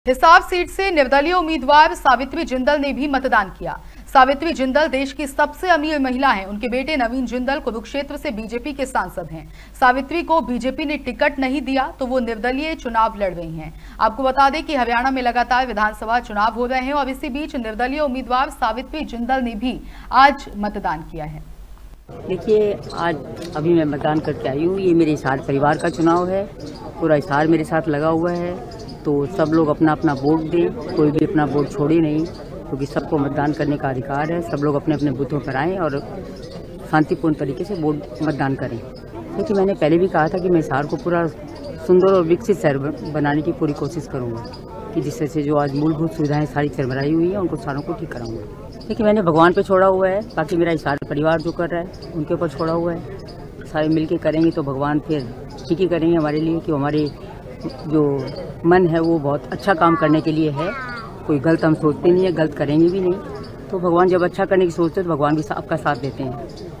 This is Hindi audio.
हिसार सीट से निर्दलीय उम्मीदवार सावित्री जिंदल ने भी मतदान किया। सावित्री जिंदल देश की सबसे अमीर महिला हैं। उनके बेटे नवीन जिंदल कुरुक्षेत्र से बीजेपी के सांसद हैं। सावित्री को बीजेपी ने टिकट नहीं दिया तो वो निर्दलीय चुनाव लड़ रही हैं। आपको बता दें कि हरियाणा में लगातार विधानसभा चुनाव हो रहे हैं और इसी बीच निर्दलीय उम्मीदवार सावित्री जिंदल ने भी आज मतदान किया है। देखिए, आज अभी मैं मतदान करके आई हूँ। ये मेरे हिसार परिवार का चुनाव है। पूरा हिसार मेरे साथ लगा हुआ है, तो सब लोग अपना अपना वोट दें। कोई भी अपना वोट छोड़े नहीं, क्योंकि सबको मतदान करने का अधिकार है। सब लोग अपने अपने बूथों पर आएँ और शांतिपूर्ण तरीके से वोट मतदान करें। क्योंकि मैंने पहले भी कहा था कि मैं हिसार को पूरा सुंदर और विकसित शहर बनाने की पूरी कोशिश करूँगा, कि जिससे से जो आज मूलभूत सुविधाएं सारी चरमराई हुई हैं उनको सारों को ठीक कराऊंगा। देखिए, मैंने भगवान पे छोड़ा हुआ है, बाकी मेरा हिसार परिवार जो कर रहा है उनके ऊपर छोड़ा हुआ है। सारे मिलके करेंगे तो भगवान फिर ठीक ही करेंगे हमारे लिए, कि हमारे जो मन है वो बहुत अच्छा काम करने के लिए है। कोई गलत हम सोचते नहीं है, गलत करेंगे भी नहीं। तो भगवान जब अच्छा करने की सोचते हैं तो भगवान भी आपका साथ देते हैं।